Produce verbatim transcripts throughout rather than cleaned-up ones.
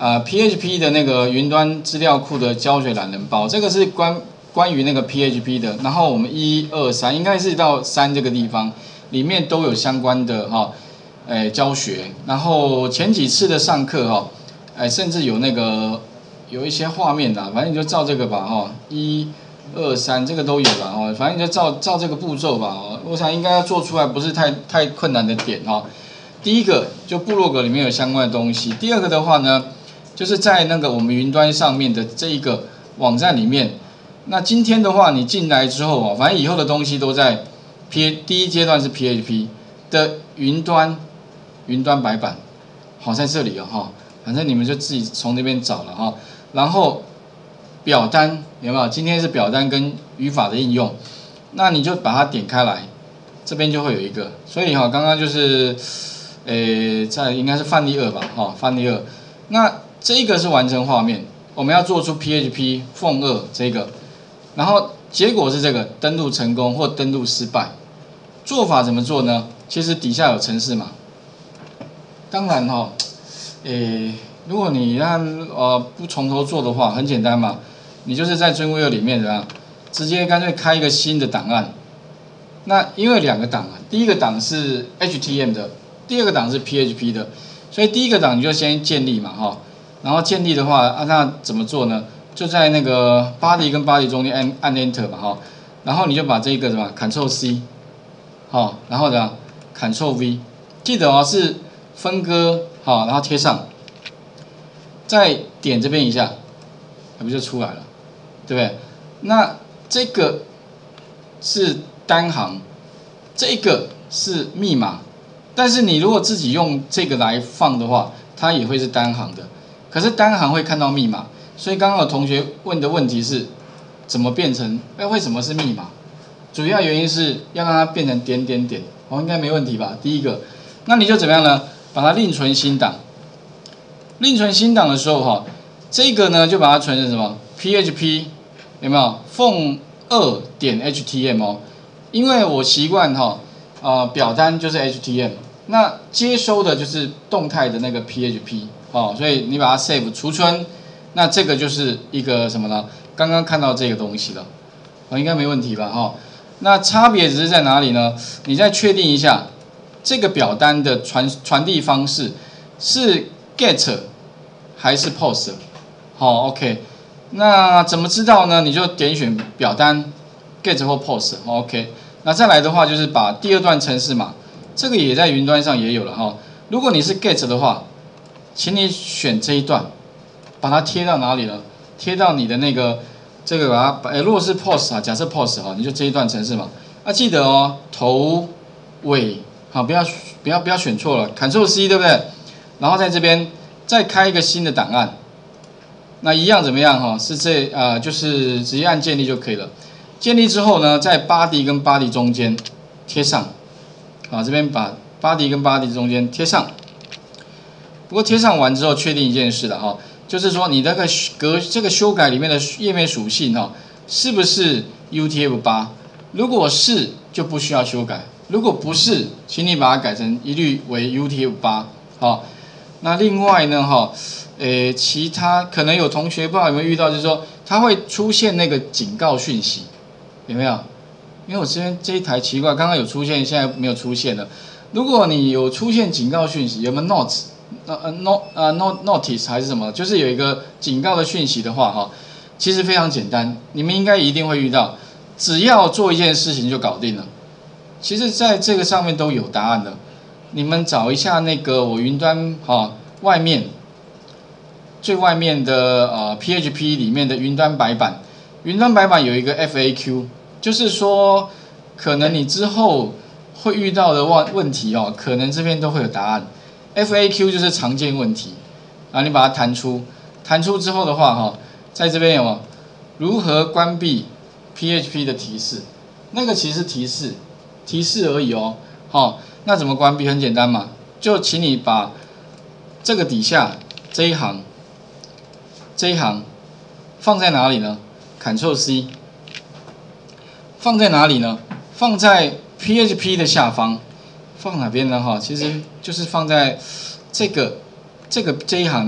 呃 P H P 的那个云端资料库的胶水懒人包，这个是关关于那个 P H P 的。然后我们一二三应该是到三这个地方，里面都有相关的哈，诶、欸、教学。然后前几次的上课哈，哎、欸、甚至有那个有一些画面的，反正你就照这个吧哈，一二三这个都有了哈，反正你就照照这个步骤吧。我想应该要做出来不是太太困难的点哈。第一个就部落格里面有相关的东西，第二个的话呢，就是在那个我们云端上面的这一个网站里面。那今天的话，你进来之后啊，反正以后的东西都在 P 第一阶段是 P H P 的云端云端白板，好在这里哦哈，反正你们就自己从那边找了哈。然后表单有没有？今天是表单跟语法的应用，那你就把它点开来，这边就会有一个。所以哈，刚刚就是。诶，在应该是范例二吧，哈，范例二。那这一个是完成画面，我们要做出 P H P 凤二这个，然后结果是这个登录成功或登录失败。做法怎么做呢？其实底下有程式码。当然哈，诶，如果你让呃不从头做的话，很简单嘛，你就是在 Dreamweaver 里面怎么样，直接干脆开一个新的档案。那因为两个档啊，第一个档是 H T M L 的。第二个档是 P H P 的，所以第一个档你就先建立嘛，哈，然后建立的话，啊，那怎么做呢？就在那个 body 跟 body 中间按按 Enter 嘛，哈，然后你就把这个什么 Ctrl C， 好，然后呢 Ctrl V， 记得哦是分割，好，然后贴上，再点这边一下，不就出来了，对不对？那这个是单行，这个是密码。但是你如果自己用这个来放的话，它也会是单行的。可是单行会看到密码，所以刚刚有同学问的问题是，怎么变成？哎，为什么是密码？主要原因是要让它变成点点点，哦，应该没问题吧？第一个，那你就怎么样呢？把它另存新档。另存新档的时候哈，这个呢就把它存成什么 ？P H P 有没有？凤二点 H T M L 哦，因为我习惯哈。呃，表单就是 H T M L， 那接收的就是动态的那个 P H P， 哦，所以你把它 save 储存，那这个就是一个什么呢？刚刚看到这个东西了，哦，应该没问题吧？哈、哦，那差别只是在哪里呢？你再确定一下，这个表单的传传递方式是 get 还是 post？ 好、哦、，OK， 那怎么知道呢？你就点选表单 get 或 post， OK。那再来的话，就是把第二段程式码，这个也在云端上也有了哈。如果你是 get 的话，请你选这一段，把它贴到哪里呢？贴到你的那个这个把它，哎，如果是 post 啊，假设 post 哈，你就这一段程式码。啊，记得哦，头尾好，不要不要不要选错了 ，Ctrl C 对不对？然后在这边再开一个新的档案，那一样怎么样哈？是这啊、呃，就是直接按建立就可以了。建立之后呢，在 body 跟 body 中间贴上，啊，这边把 body 跟 body 中间贴上。不过贴上完之后，确定一件事了哈，就是说你那个格这个修改里面的页面属性哈，是不是 U T F 八？如果是，就不需要修改；如果不是，请你把它改成一律为 U T F 八。好，那另外呢哈，诶，其他可能有同学不知道有没有遇到，就是说它会出现那个警告讯息。有没有？因为我这边这一台奇怪，刚刚有出现，现在没有出现了。如果你有出现警告讯息，有没有 note 呃呃 not 呃 not notice 还是什么？就是有一个警告的讯息的话，哈，其实非常简单，你们应该一定会遇到，只要做一件事情就搞定了。其实在这个上面都有答案的，你们找一下那个我云端哈外面最外面的呃 P H P 里面的云端白板。云端白板有一个 F A Q， 就是说，可能你之后会遇到的问问题哦，可能这边都会有答案。F A Q 就是常见问题，然后你把它弹出，弹出之后的话哈，在这边有没有如何关闭 P H P 的提示？那个其实提示提示而已哦，好，那怎么关闭？很简单嘛，就请你把这个底下这一行这一行放在哪里呢？Ctrl C， 放在哪里呢？放在 P H P 的下方，放哪边呢？哈，其实就是放在这个这个这一行嘛，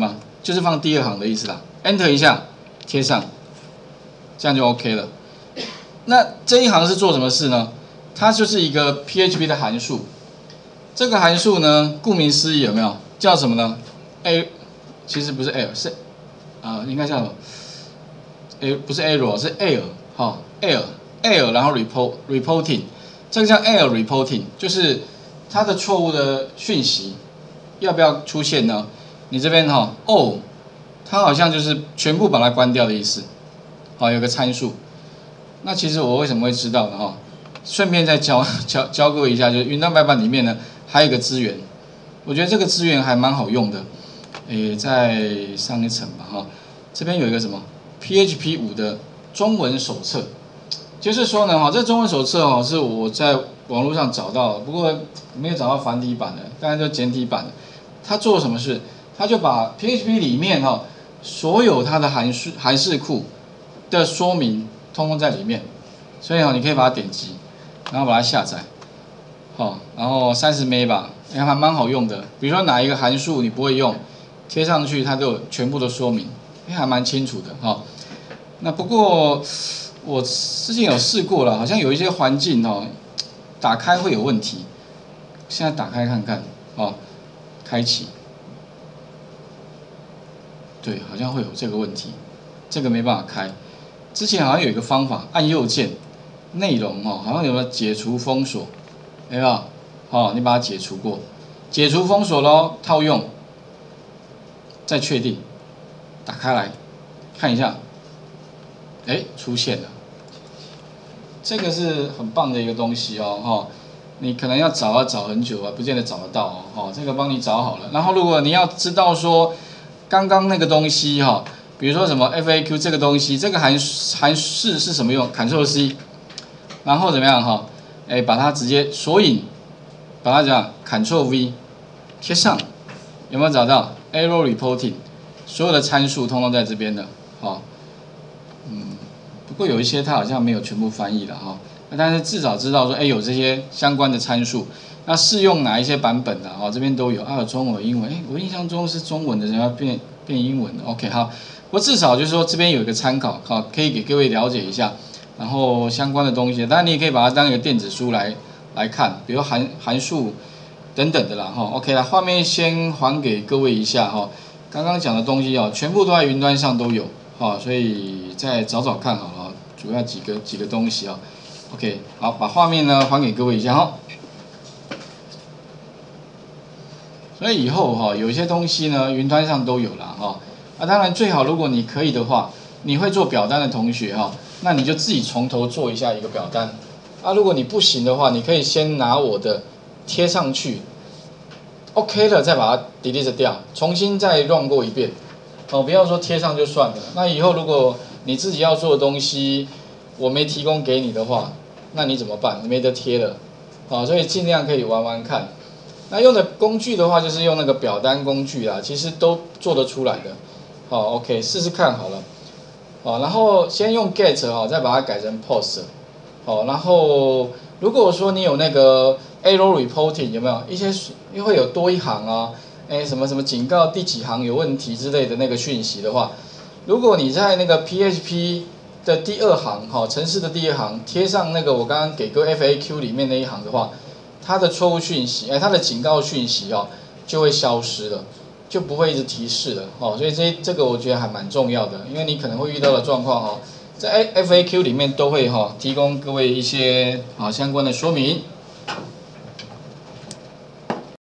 就是放第二行的意思啦。Enter 一下，贴上，这样就 OK 了。那这一行是做什么事呢？它就是一个 P H P 的函数。这个函数呢，顾名思义有没有？叫什么呢 ？A， 其实不是 L， 是啊、呃，应该叫什么？诶，不是 error， 是 error， 哈 ，error，error， 然后 report reporting， 这个叫 error reporting， 就是它的错误的讯息要不要出现呢？你这边哈，哦，它好像就是全部把它关掉的意思，好，有个参数。那其实我为什么会知道呢？哈，顺便再教教教各位一下，就是云端白板里面呢还有一个资源，我觉得这个资源还蛮好用的。诶，再上一层吧，哈，这边有一个什么？ P H P 五的中文手册，就是说呢，哈，这中文手册哦是我在网络上找到的，不过没有找到繁体版的，当然就简体版的。它做什么事？它就把 P H P 里面哈所有它的函数函式库的说明，通通在里面。所以哈，你可以把它点击，然后把它下载，好，然后三十 M B 吧，也还蛮好用的。比如说哪一个函数你不会用，贴上去它都有全部的说明，哎，还蛮清楚的哈。那不过我之前有试过了，好像有一些环境哦，打开会有问题。现在打开看看哦，开启，对，好像会有这个问题，这个没办法开。之前好像有一个方法，按右键，内容哦，好像有没有解除封锁？有没有？哦，你把它解除过，解除封锁咯，套用，再确定，打开来看一下。哎，出现了，这个是很棒的一个东西哦，哈，你可能要找要找很久啊，不见得找得到哦，哈，这个帮你找好了。然后如果你要知道说刚刚那个东西哈，比如说什么 F A Q 这个东西，这个函函式是什么用 ？Ctrl C， 然后怎么样哈？哎，把它直接索引，把它讲 Ctrl V 贴上，有没有找到 ？Error Reporting， 所有的参数通通在这边的，好。嗯，不过有一些它好像没有全部翻译了哈，但是至少知道说，哎，有这些相关的参数，那适用哪一些版本的啊？这边都有，啊，有中文、英文，哎，我印象中是中文的，然后变变英文的 ，OK， 好，不过至少就是说这边有一个参考，好，可以给各位了解一下，然后相关的东西，当然你也可以把它当一个电子书来来看，比如函函数等等的啦，哈 ，OK 啦，画面先还给各位一下哈，刚刚讲的东西哦，全部都在云端上都有。好，所以再找找看好了，主要几个几个东西啊 ，OK， 好，把画面呢还给各位一下哈。所以以后哈，有一些东西呢，云端上都有了哈。啊，当然最好如果你可以的话，你会做表单的同学哈，那你就自己从头做一下一个表单。啊，如果你不行的话，你可以先拿我的贴上去 ，OK 了，再把它 delete 掉，重新再 run 过一遍。哦，不要说贴上就算了。那以后如果你自己要做的东西，我没提供给你的话，那你怎么办？你没得贴了，好，所以尽量可以玩玩看。那用的工具的话，就是用那个表单工具啦，其实都做得出来的。好 ，OK， 试试看好了。好，然后先用 get 哈，再把它改成 post。好，然后如果说你有那个 error reporting 有没有一些又会有多一行啊？哎，什么什么警告第几行有问题之类的那个讯息的话，如果你在那个 P H P 的第二行，哈，程式的第二行贴上那个我刚刚给个 F A Q 里面那一行的话，它的错误讯息，哎，它的警告讯息哦就会消失了，就不会一直提示了，哦，所以这这个我觉得还蛮重要的，因为你可能会遇到的状况哦，在 F A Q 里面都会哈提供各位一些啊相关的说明。